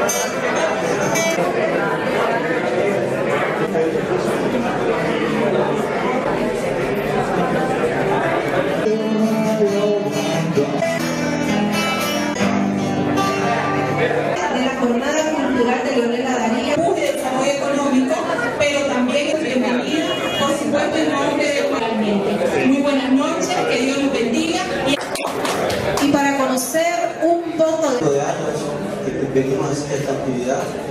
De la jornada cultural de Leonela Daría, de desarrollo económico, pero también bienvenida, por supuesto, en nombre de realmente. Muy buenas noches, que Dios los bendiga. Y para conocer un poco de años que venimos a hacer esta actividad.